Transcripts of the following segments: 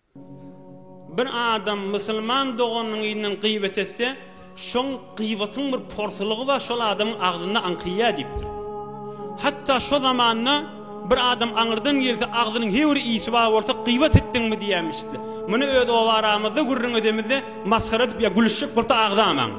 Bir adam Müslüman doğanın ýynyň gıybet etse, şoň gıybatyň bir porsylygy bar, şol adamyň agzynda anqyya diýipdir. Hatta şo zamanna bir adam aňyrdan gelse agzynyň her bir ýysi bar bolsa gıybat etdiňmi diýýärmişdi. Muny öz owaramyzda gurrun ödemizde maskara edip ya gülüşip bolsa agzamaň.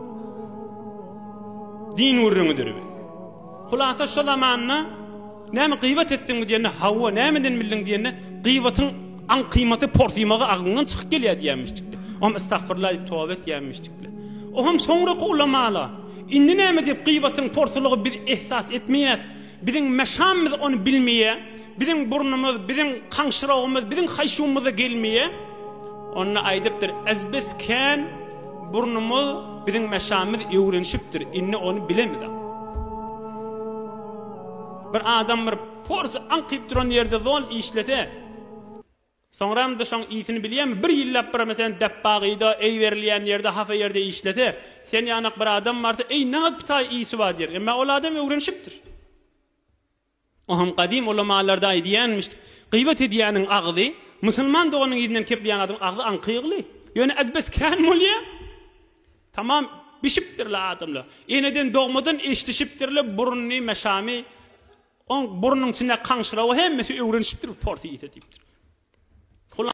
Din urrungydyr. Hulasa şo zamanna näme gıybat etdiňmi diýende hawa nämeden bildin diýende gıybatyň an kıymatı portimaga agından çıkıp gelýär diýmişdik. Om estağfurullah diýip tawbat diýmişdik. O hem soňra ulamalar indi näme diýip gıybatyň portilygy bir ihsas etmeýär. Biziň meşamyz onu bilmeýär. Biziň burnumyz, biziň kaňşyragymyz, biziň haýşumyza gelmeýär. Onu aýdypdyr. Azbesken burnumyz, biziň meşamyz öwrenşipdir. Inni onu bilemedi. Bir adam bir porsi anqyp duran ýerde zol işlete. Soňram da şoň ýysyny bilýärmi? Bir ýyllap bir meselem deppagyda, ey berilýän ýerde, hafa ýerde işlete. Sen ýanyk bir adam barsa, ey näme pitay ýysi bar diýer. Emma ol adam öwrenşipdir. O hem kadim ulamalarda aýdýanmış, gıybet edýäniň agzy, musulman doğanyň ýerinden kep ýan adam agzy anqyýgly. Ýöne azbes kan bolýar. Tamam, bişipdirler adamlar. Eneden doğmadan eşdişipdirler burunny, meşamy, on burnun içinde kaňşyragy hemmesi öwrenşipdir, porti ýetipdir.